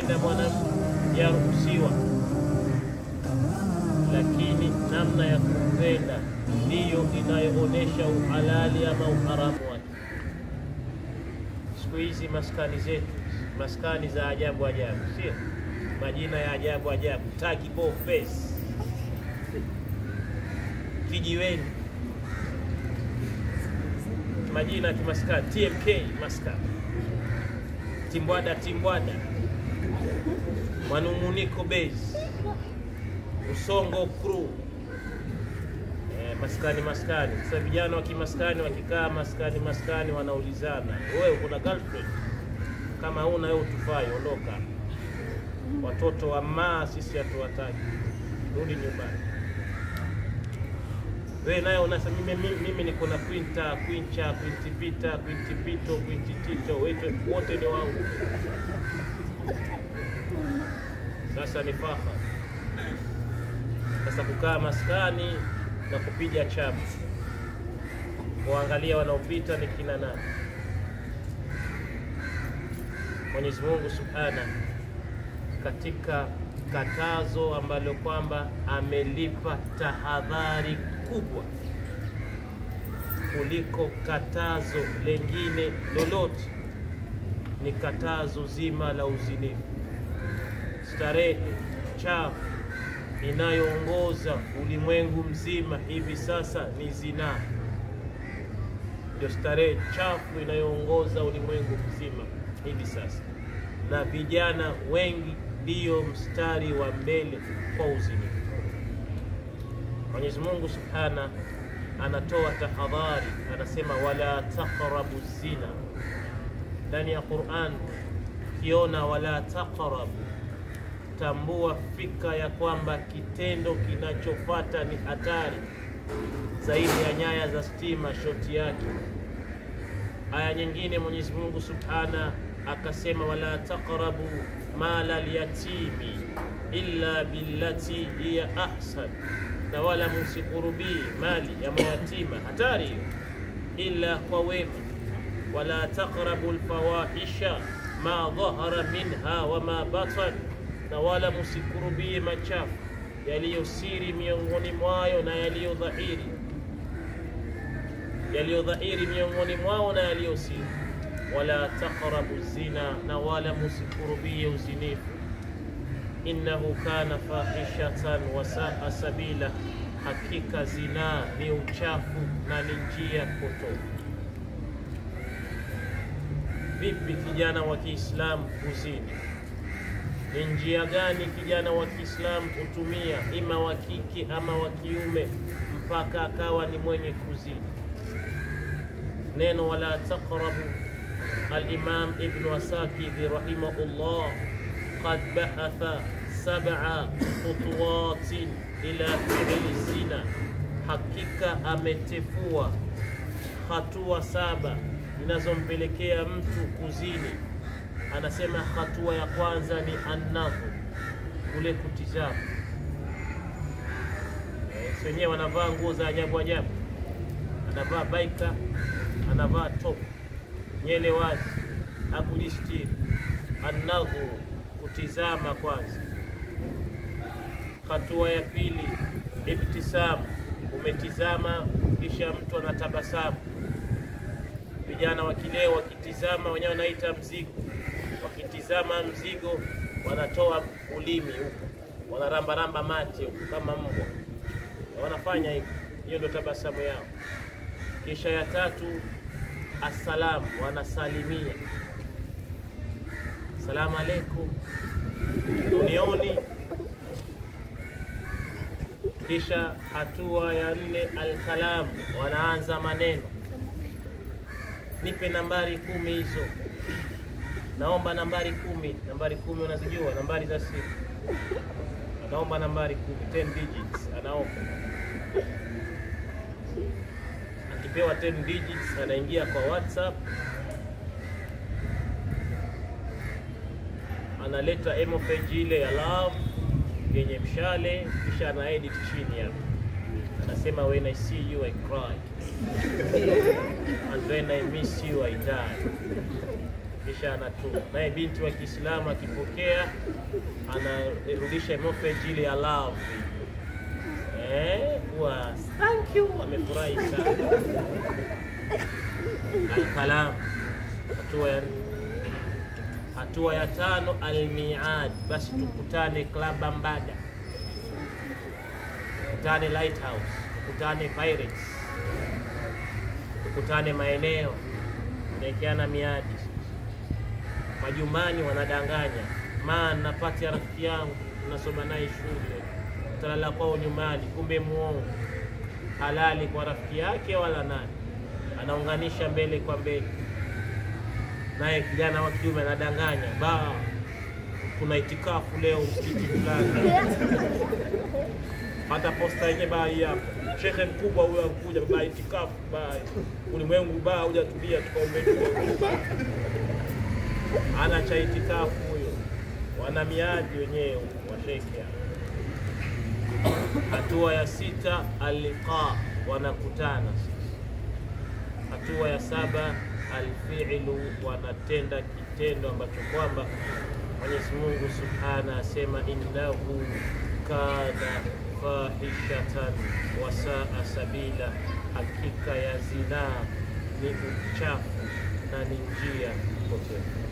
kumpenda mwanamke yaruhusiwa, lakini namna ya kumpenda ndiyo inayoonesha uhalali ama uharamu wake. Siku hizi maskani zetu, maskani za ajabu ajabu, sio majina ya ajabu ajabu, Takibo Face, Kijiweni, majina ya kimaskani, TMK maskani, Timbwada Timbwada, Manunguniko Base, Usongo Crew, maskani maskani. Sasa vijana wa kimaskani wakikaa maskani wanaulizana, wewe kuna girlfriend? Kama huna wewe utufai, ondoka. Watoto wa sisi hatuwataki, rudi nyumbani. Wewe naye unasema mimi niko na Quinta, Quincha, Quintipita, Quintipito, Quintitito, wote ni wangu. Sasa ni faha. Sasa kukaa maskani na kupiga chapu, kuangalia wanaopita ni kina nani. Mwenyezi Mungu Subhana katika katazo ambalo kwamba amelipa tahadhari kubwa kuliko katazo lengine lolote, ni katazo zima la uzinifu. Starehe chafu inayoongoza ulimwengu mzima hivi sasa ni zinaa. Ndio starehe chafu inayoongoza ulimwengu mzima hivi sasa, na vijana wengi ndio mstari wa mbele kwa uzinifu. Mwenyezi Mungu Subhana anatoa tahadhari, anasema wala taqrabu zina. Ndani ya Qur'an kiona wala taqrabu, tambua fika ya kwamba kitendo kinachofuata ni hatari zaidi ya nyaya za stima, shoti yake. Aya nyingine Mwenyezi Mungu Subhana akasema wala taqrabu mala al-yatimi illa billati hiya ahsan, na wala msikurubi mali ya mayatima, hatari hiyo, illa kwa wema. Wala taqrabu al-fawahisha ma dhahara minha wa ma batan, na wala msikurubi machafu yaliyosiri miongoni mwayo na yaliyodhahiri, miongoni mwao na yaliyosiri. Wala taqrabu zina, na wala msikurubi uzinifu. Innahu kana fahishatan wa saa sabila, hakika zina ni uchafu na ni njia potofu. Vipi kijana wa Kiislamu kuzini? Ni njia gani kijana wa Kiislamu kutumia, ima wa kike ama wa kiume, mpaka akawa ni mwenye kuzini? Neno wala taqrabu, al-Imam Ibn Asakir rahimahullah qad bahatha 7 khutuwatin ila fi'li zina, hakika ametefua hatua 7 zinazompelekea mtu kuzini. Anasema hatua ya kwanza ni an-nadhar, kule kutizama. Wenyewe wanavaa nguo za ajabu ajabu, anavaa baika, anavaa top, nyele wazi, hakujistiri. An-nadhar, kutizama kwanza. Hatua ya pili ibtisam, umetizama kisha mtu anatabasamu. Vijana wa kileo wakitizama wenyewe wanaita mzigo, wakitizama mzigo wanatoa ulimi huko, wanaramba mate huko kama mbwa, wanafanya hivyo. Hiyo ndio tabasamu yao. Kisha ya tatu assalamu, wanasalimia, salamu alaykum, unioni. Kisha hatua ya 4 al-kalam, wanaanza maneno. Nipe nambari 10 hizo, naomba nambari 10. Nambari 10 unazijua, nambari za simu. Anaomba nambari 10, 10 digits anaomba. Akipewa 10 digits anaingia kwa WhatsApp, analeta emoji ile ya love yenye mshale, kisha ana edit chini hapo. Anasema when I see you I cry and when I miss you I die. kisha anatuma. Naye binti wa Kiislamu akipokea anarudisha emoji ile ya love. Kwa thank you, amefurahi sana. Al-kalam. Hatua ya 5 al-mi'ad, basi tukutane Club Ambada, tukutane Lighthouse, tukutane Pirates, tukutane maeneo, tunaekeana miadi. Majumani wanadanganya, maana napata rafiki yangu nasoma naye shule, talala kwao nyumbani, kumbe muongo. Halali kwa rafiki yake wala nani, anaunganisha mbele kwa mbele. Naye kijana wa kiume anadanganya, kuna itikafu leo msikiti fulani. Hata posta yenyewe hii hapa, shekhe mkubwa huyo anakuja, itikafu, ulimwengu hujatulia, tukaombe. Ana cha itikafu huyo, wana miadi wenyewe wa shekhe. Hatua ya 6 al-liqa, wanakutana. Hatua ya 7 al-fi'lu, wanatenda kitendo ambacho kwamba Mwenyezi Mungu Subhanahu asema innahu kana fahishatan wa saa sabila, hakika ya zina ni uchafu na ni njia potofu.